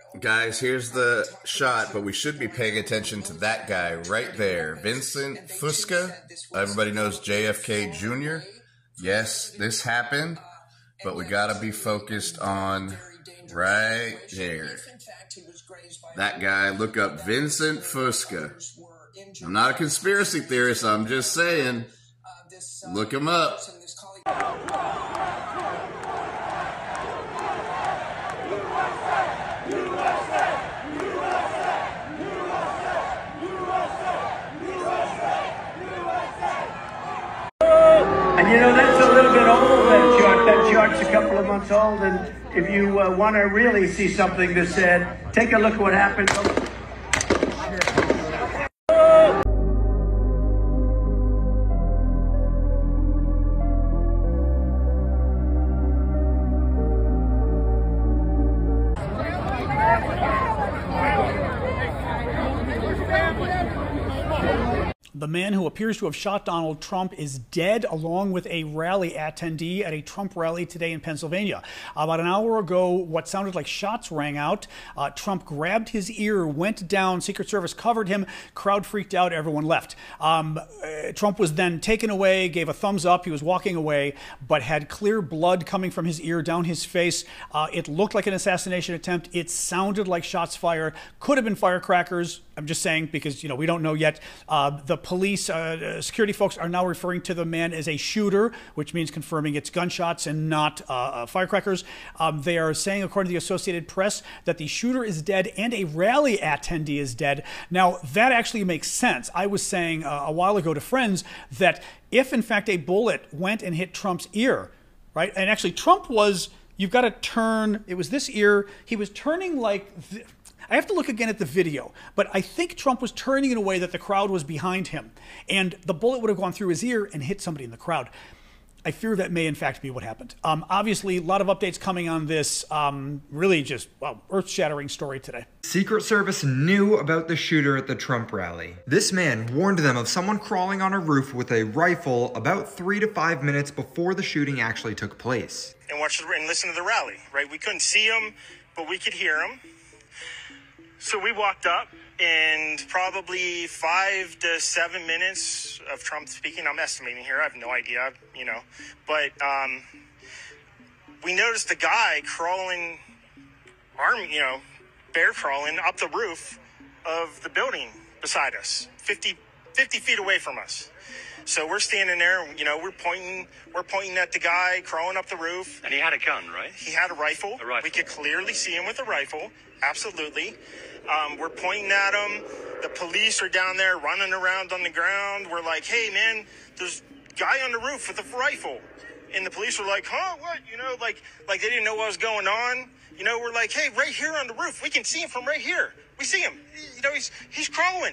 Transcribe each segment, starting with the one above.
Guys, here's the shot, but we should be paying attention to that guy right there. Vincent Fusca. Everybody knows JFK Jr. Yes, this happened, but we gotta be focused on right there. That guy, look up Vincent Fusca. I'm not a conspiracy theorist, I'm just saying, look him up. And you know, that's a little bit old, that chart. That chart's a couple of months old, and if you want to really see something that's said, take a look at what happened. The man who appears to have shot Donald Trump is dead, along with a rally attendee at a Trump rally today in Pennsylvania. About an hour ago, what sounded like shots rang out. Trump grabbed his ear, went down, Secret Service covered him, crowd freaked out, everyone left. Trump was then taken away, gave a thumbs up, he was walking away, but had clear blood coming from his ear down his face. It looked like an assassination attempt. It sounded like shots fired. Could have been firecrackers. I'm just saying, because, you know, we don't know yet. The police, security folks are now referring to the man as a shooter, which means confirming it's gunshots and not firecrackers. They are saying, according to the Associated Press, that the shooter is dead and a rally attendee is dead. Now, that actually makes sense. I was saying a while ago to friends that if, in fact, a bullet went and hit Trump's ear, right? And actually, Trump was, you've got to turn, it was this ear, he was turning like I have to look again at the video, but I think Trump was turning in a way that the crowd was behind him, and the bullet would have gone through his ear and hit somebody in the crowd. I fear that may in fact be what happened. Obviously, a lot of updates coming on this really just, well, earth-shattering story today. Secret Service knew about the shooter at the Trump rally. This man warned them of someone crawling on a roof with a rifle about 3 to 5 minutes before the shooting actually took place. And watch and listen to the rally, right? We couldn't see him, but we could hear him. So we walked up, and probably 5 to 7 minutes of Trump speaking. I'm estimating here. I have no idea, you know. But we noticed a guy crawling, bear crawling up the roof of the building beside us, 50 feet away from us. So we're standing there, you know, we're pointing at the guy crawling up the roof. And he had a gun, right? He had a rifle. A rifle. We could clearly see him with a rifle. Absolutely. We're pointing at him. The police are down there running around on the ground. We're like, hey, man, there's a guy on the roof with a rifle. And the police were like, huh, what? You know, like they didn't know what was going on. You know, we're like, hey, right here on the roof. We can see him from right here. We see him. You know, he's crawling.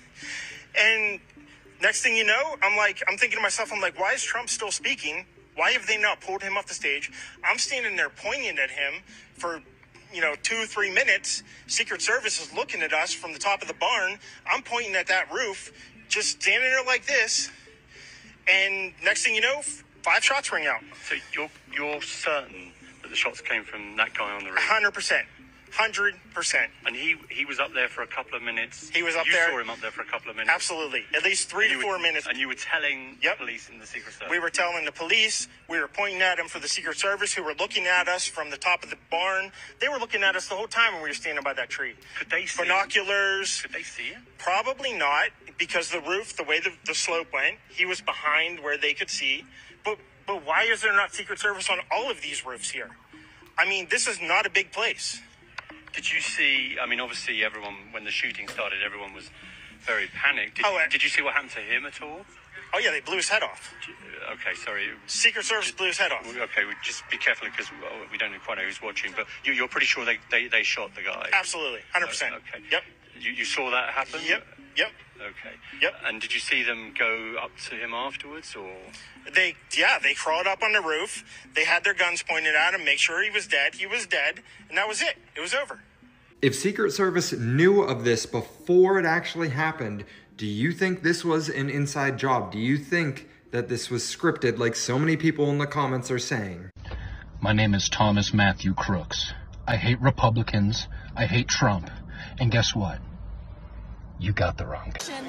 And next thing you know, I'm thinking to myself, I'm like, why is Trump still speaking? Why have they not pulled him off the stage? I'm standing there pointing at him for, 2 or 3 minutes. Secret Service is looking at us from the top of the barn. I'm pointing at that roof, just standing there like this. And next thing you know, 5 shots ring out. So you're certain that the shots came from that guy on the roof? 100%. 100%. And he was up there for a couple of minutes. He was up there. You saw him up there for a couple of minutes. Absolutely. At least 3 to 4 minutes. And you were telling the police and the Secret Service. We were telling the police. We were pointing at them for the Secret Service, who were looking at us from the top of the barn. They were looking at us the whole time when we were standing by that tree. Could they see binoculars? Could they see him? Probably not, because the roof, the way the slope went, he was behind where they could see. But why is there not Secret Service on all of these roofs here? I mean, this is not a big place. Did you see, I mean, obviously everyone, when the shooting started, everyone was very panicked. Did you see what happened to him at all? Oh, yeah, they blew his head off. Okay, sorry. Secret Service blew his head off. Okay, just be careful, because we don't quite know who's watching, but you're pretty sure they shot the guy? Absolutely, 100%. Okay. Yep. You saw that happen? Yep. Okay. Yep. And did you see them go up to him afterwards, or? They crawled up on the roof. They had their guns pointed at him, make sure he was dead. He was dead, and that was it. It was over. If Secret Service knew of this before it actually happened, do you think this was an inside job? Do you think that this was scripted like so many people in the comments are saying? My name is Thomas Matthew Crooks. I hate Republicans. I hate Trump. And guess what? You got the wrong guy.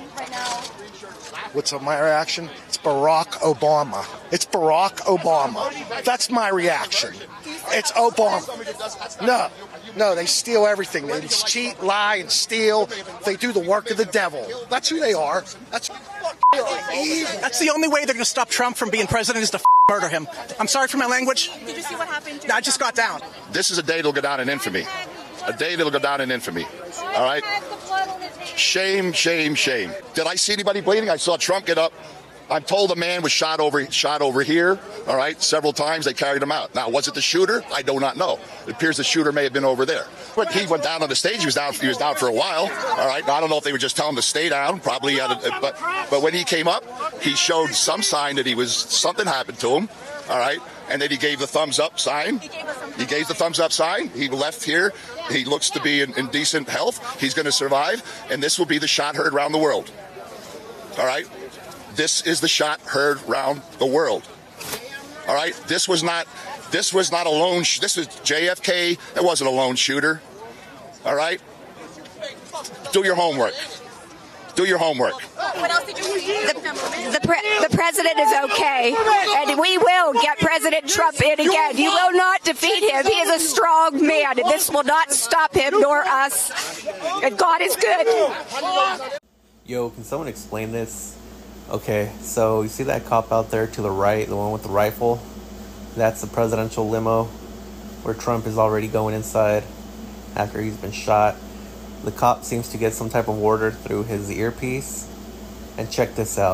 What's my reaction? It's Barack Obama. It's Barack Obama. That's my reaction. It's Obama. No, they steal everything. They cheat, lie, and steal. They do the work of the devil. That's who they are. That's the only way they're going to stop Trump from being president is to murder him. I'm sorry for my language. Did you see what happened? I just got down. This is a day that'll go down in infamy. A day that'll go down in infamy. All right? Shame, shame, shame. Did I see anybody bleeding? I saw Trump get up. I'm told a man was shot over here, all right, several times. They carried him out. Now, was it the shooter? I do not know. It appears the shooter may have been over there. But he went down on the stage. He was down for a while, all right. Now, I don't know if they were just telling him to stay down, probably. But when he came up, he showed some sign that something happened to him, all right. And then he gave the thumbs up sign. He gave the thumbs up sign. He left here. He looks to be in decent health. He's going to survive. And this will be the shot heard around the world. All right. This is the shot heard around the world. All right. This was not a lone. This was JFK. It wasn't a lone shooter. All right. Do your homework. Do your homework. What else did you see? The president is okay, and we will get President Trump in again. You will not defeat him. He is a strong man, and this will not stop him nor us. And God is good. Yo, can someone explain this? Okay, so you see that cop out there to the right, the one with the rifle? That's the presidential limo where Trump is already going inside after he's been shot. The cop seems to get some type of order through his earpiece. And check this out.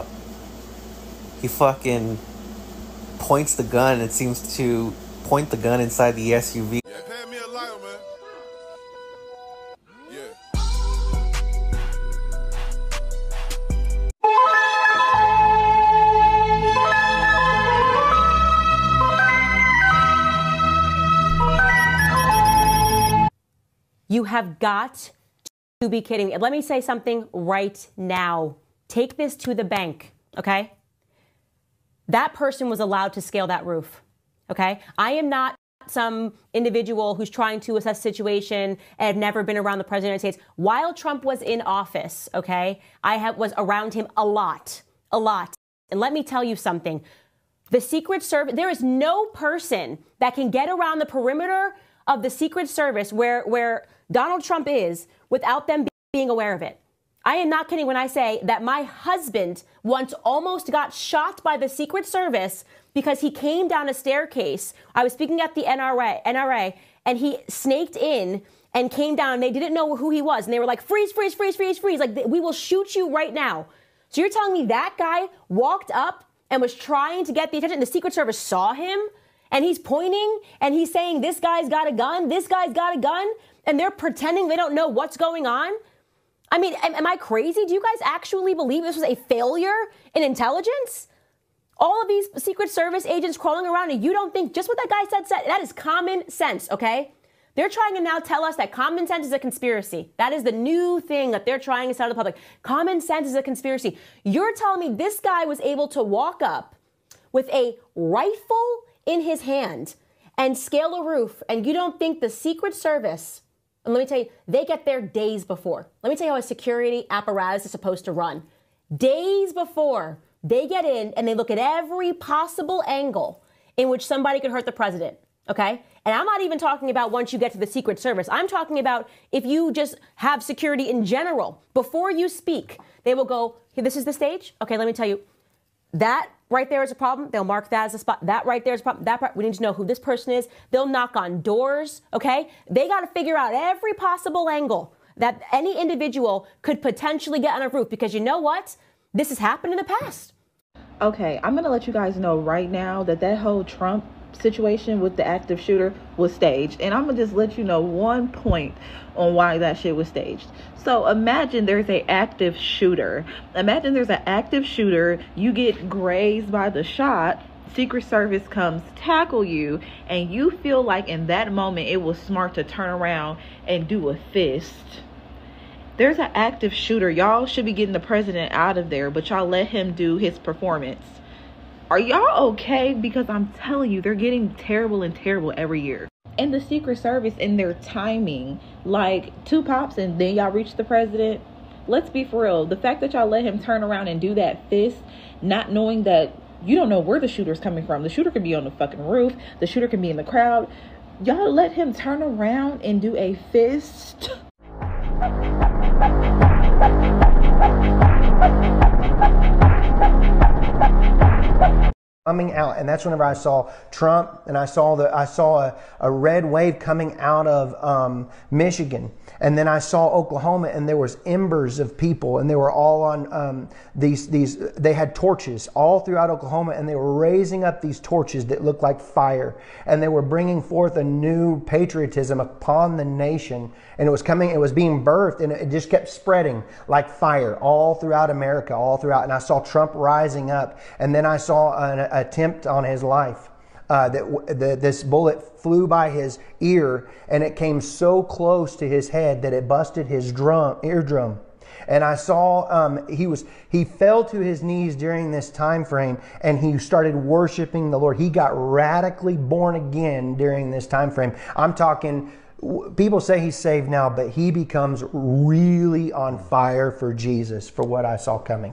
He fucking points the gun and seems to point the gun inside the SUV. Yeah, pay me a lighter, man. You have got to be kidding me. Let me say something right now. Take this to the bank, okay? That person was allowed to scale that roof, okay? I am not some individual who's trying to assess the situation and have never been around the president of the United States. While Trump was in office, okay, was around him a lot. And let me tell you something. The Secret Service, there is no person that can get around the perimeter of the Secret Service where Donald Trump is without them being aware of it. I am not kidding when I say that my husband once almost got shot by the Secret Service because he came down a staircase. I was speaking at the NRA, and he snaked in and came down, and they didn't know who he was. And they were like, freeze, freeze, freeze, freeze, freeze. Like, we will shoot you right now. So you're telling me that guy walked up and was trying to get the attention. The Secret Service saw him, and he's pointing, and he's saying, this guy's got a gun, this guy's got a gun, and they're pretending they don't know what's going on? I mean, am I crazy? Do you guys actually believe this was a failure in intelligence? All of these Secret Service agents crawling around, and you don't think just what that guy said, that is common sense, okay? They're trying to now tell us that common sense is a conspiracy. That is the new thing that they're trying to tell the public. Common sense is a conspiracy. You're telling me this guy was able to walk up with a rifle in his hand and scale a roof, and you don't think the Secret Service, and let me tell you, they get there days before. Let me tell you how a security apparatus is supposed to run. Days before, they get in and they look at every possible angle in which somebody could hurt the president, okay? And I'm not even talking about once you get to the Secret Service. I'm talking about if you just have security in general. Before you speak, they will go, hey, this is the stage? Okay, let me tell you, that right there is a problem. They'll mark that as a spot. That right there is a problem. We need to know who this person is. They'll knock on doors, okay? They got to figure out every possible angle that any individual could potentially get on a roof, because you know what? This has happened in the past. Okay, I'm going to let you guys know right now that whole Trump situation with the active shooter was staged. And I'm going to just let you know one point on why that shit was staged. So imagine there's an active shooter. Imagine there's an active shooter. You get grazed by the shot. Secret Service comes tackle you, and you feel like in that moment it was smart to turn around and do a fist. There's an active shooter. Y'all should be getting the president out of there, but y'all let him do his performance. Are y'all okay? Because I'm telling you, they're getting terrible and terrible every year. And the Secret Service and their timing, like 2 pops and then y'all reach the president. Let's be for real. The fact that y'all let him turn around and do that fist, not knowing that you don't know where the shooter's coming from. The shooter could be on the fucking roof. The shooter could be in the crowd. Y'all let him turn around and do a fist. Coming out, and that's whenever I saw Trump, and I saw a red wave coming out of Michigan, and then I saw Oklahoma, and there was embers of people, and they were all on they had torches all throughout Oklahoma, and they were raising up these torches that looked like fire, and they were bringing forth a new patriotism upon the nation, and it was being birthed, and it just kept spreading like fire all throughout America, all throughout, and I saw Trump rising up, and then I saw an attempt on his life. This bullet flew by his ear, and it came so close to his head that it busted his eardrum. And I saw he fell to his knees during this time frame, and he started worshiping the Lord. He got radically born again during this time frame. I'm talking, people say he's saved now, but he becomes really on fire for Jesus, for what I saw coming.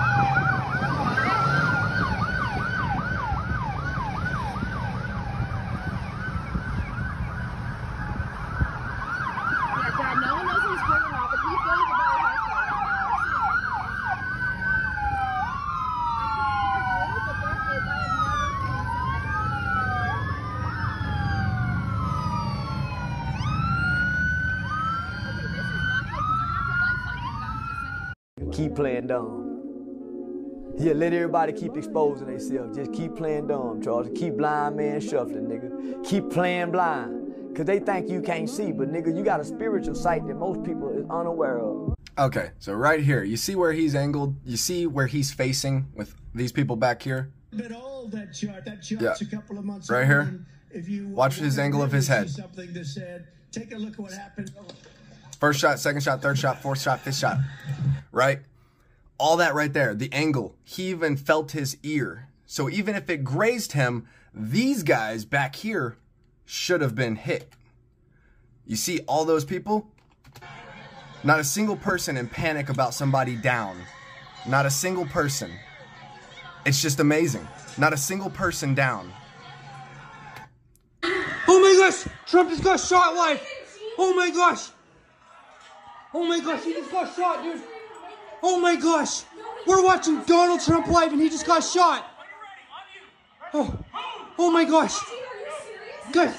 Keep playing dumb. Yeah, let everybody keep exposing themselves. Just keep playing dumb, Charles. Keep blind man shuffling, nigga. Keep playing blind. Cause they think you can't see, but nigga, you got a spiritual sight that most people is unaware of. Okay, so right here, you see where he's angled? You see where he's facing with these people back here? Bit old, that chart's Yeah. a couple of months Right old, here. and if you Watch his angle of his head. Something that said, take a look at what happened. First shot, second shot, third shot, fourth shot, fifth shot. Right? All that right there, the angle. He even felt his ear. So even if it grazed him, these guys back here should have been hit. You see all those people? Not a single person in panic about somebody down. Not a single person. It's just amazing. Not a single person down. Oh my gosh! Trump just got shot live! Oh my gosh! Oh my gosh, he just got shot, dude! Oh my gosh! We're watching Donald Trump live and he just got shot! Oh my gosh! Guys!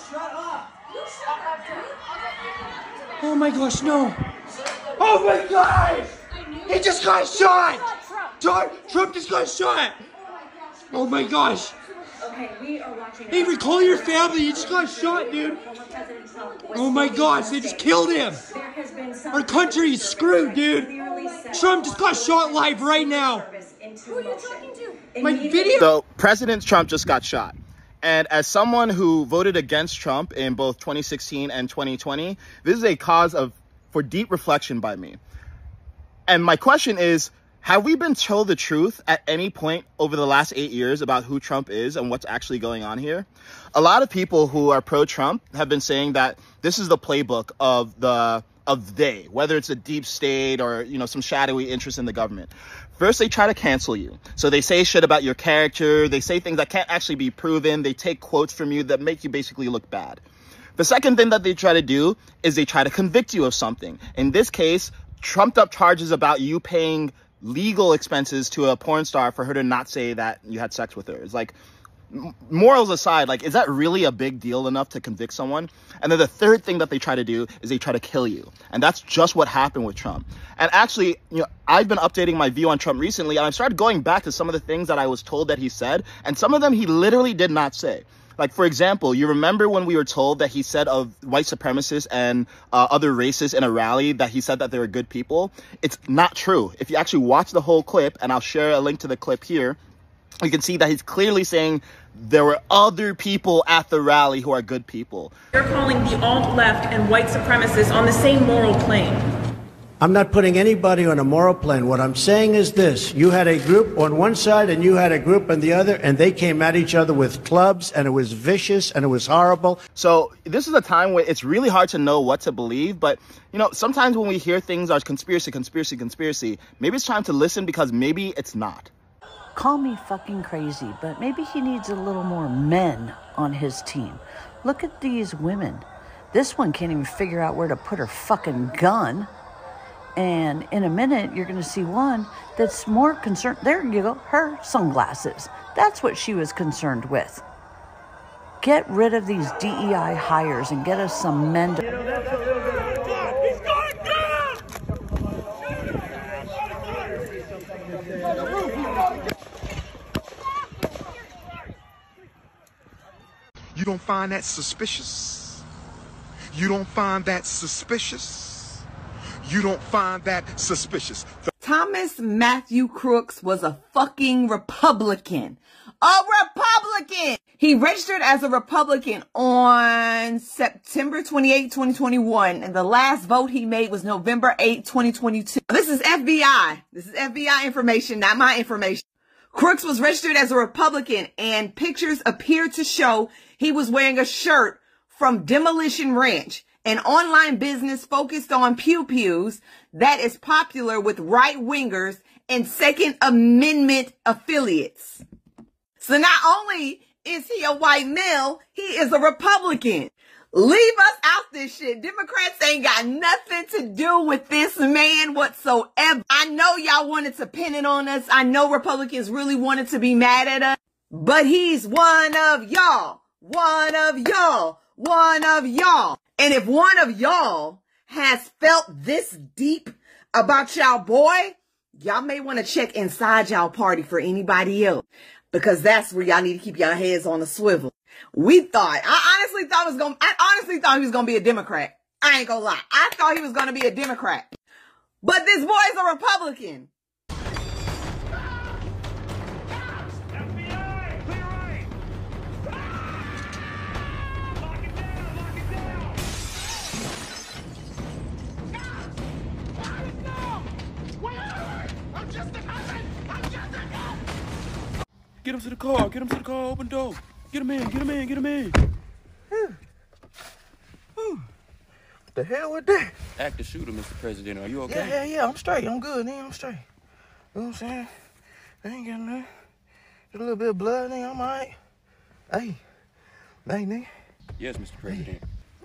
Oh my gosh, no! Oh my gosh! He just got shot! Trump just got shot! Oh my gosh! Okay, we are watching. Hey, recall your family. You just got shot, dude. Oh my gosh, they just killed him. Our country is screwed, dude. Trump just got shot live right now. Who are you talking to? My video. So President Trump just got shot. And as someone who voted against Trump in both 2016 and 2020, this is a cause for deep reflection by me. And my question is, have we been told the truth at any point over the last 8 years about who Trump is and what's actually going on here? A lot of people who are pro-Trump have been saying that this is the playbook of they, whether it's a deep state or, you know, some shadowy interest in the government. First, they try to cancel you. So they say shit about your character. They say things that can't actually be proven. They take quotes from you that make you basically look bad. The second thing that they try to do is they try to convict you of something. In this case, trumped up charges about you paying legal expenses to a porn star for her to not say that you had sex with her. It's like, morals aside, like, is that really a big deal enough to convict someone? And then the third thing that they try to do is they try to kill you. And that's just what happened with Trump. And actually, you know, I've been updating my view on Trump recently, and I've started going back to some of the things that I was told that he said, and some of them he literally did not say. Like, for example, you remember when we were told that he said of white supremacists and other racists in a rally that he said that they were good people? It's not true. If you actually watch the whole clip, and I'll share a link to the clip here, you can see that he's clearly saying there were other people at the rally who are good people. You're calling the alt-left and white supremacists on the same moral plane. I'm not putting anybody on a moral plane. What I'm saying is this. You had a group on one side and you had a group on the other, and they came at each other with clubs, and it was vicious and it was horrible. So this is a time where it's really hard to know what to believe. But, you know, sometimes when we hear things are conspiracy, maybe it's time to listen because maybe it's not. Call me fucking crazy, but maybe he needs a little more men on his team. Look at these women. This one can't even figure out where to put her fucking gun. And in a minute, you're going to see one that's more concerned. There you go, her sunglasses. That's what she was concerned with. Get rid of these DEI hires and get us some men to... You don't find that suspicious? You don't find that suspicious? You don't find that suspicious? Thomas Matthew Crooks was a fucking Republican. A Republican! He registered as a Republican on September 28, 2021, and the last vote he made was November 8, 2022. This is FBI. This is FBI information, not my information. Crooks was registered as a Republican, and pictures appear to show he was wearing a shirt from Demolition Ranch, an online business focused on pew-pews that is popular with right-wingers and Second Amendment affiliates. So not only is he a white male, he is a Republican. Leave us out this shit. Democrats ain't got nothing to do with this man whatsoever. I know y'all wanted to pin it on us. I know Republicans really wanted to be mad at us. But he's one of y'all. One of y'all. One of y'all. And if one of y'all has felt this deep about y'all boy, y'all may want to check inside y'all party for anybody else. Because that's where y'all need to keep y'all heads on the swivel. I honestly thought he was gonna be a Democrat. I ain't gonna lie. I thought he was gonna be a Democrat. But this boy's a Republican. Get him to the car. Get him to the car. Open door. Get him in. Get him in. Get him in. What the hell with that? Active shooter, Mr. President. Are you okay? Yeah. I'm straight. I'm good, nigga. I'm straight. You know what I'm saying? I ain't got nothing. Just a little bit of blood, nigga. I'm all right. Hey, nigga. Yes, Mr. President.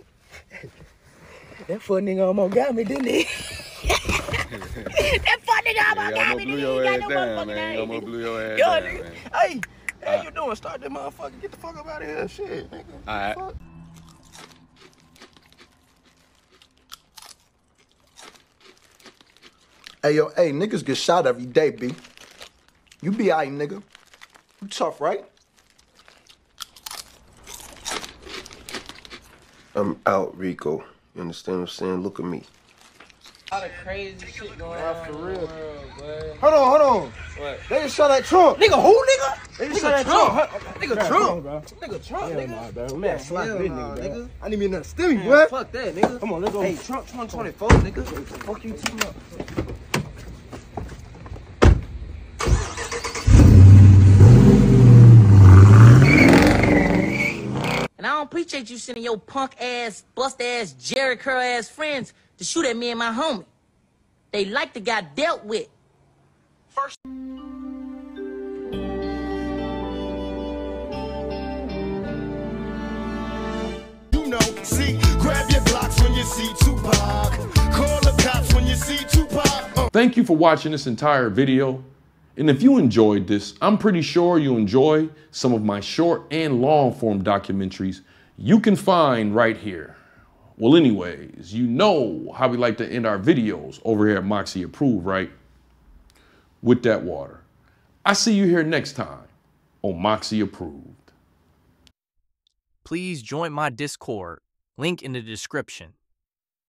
That fuck nigga almost got me, didn't he? That fuck nigga almost got me, didn't he? Blew your ass down, man. Almost blew your ass down, man. Hey, how you doing? Start that motherfucker. Get the fuck up out of here. Shit, nigga. All right. Fuck. Hey, niggas get shot every day, B. You be alright, nigga. You tough, right? I'm out, Rico. You understand what I'm saying? Look at me. A lot of crazy shit going on for real. Hold on. What? They just shot that Trump. Nigga, who, nigga? They just shot that Trump. Nigga Trump. Nigga Trump, nigga. Nah, bro. Man, slap this nigga, bro. I need me another Man, stimmy, boy. fuck that, nigga. Come on, let's go. Hey, Trump 2024, nigga. Fuck you, team up. And I don't appreciate you sending your punk ass, bust ass, Jerry Curl ass friends to shoot at me and my homie. They like the guy dealt with. First. You know, see, grab your blocks when you see Tupac. Call the cops when you see Tupac. Thank you for watching this entire video. And if you enjoyed this, I'm pretty sure you enjoy some of my short and long form documentaries you can find right here. Well, anyways, you know how we like to end our videos over here at Moxy Approved, right? With that water. I see you here next time on Moxy Approved. Please join my Discord, link in the description.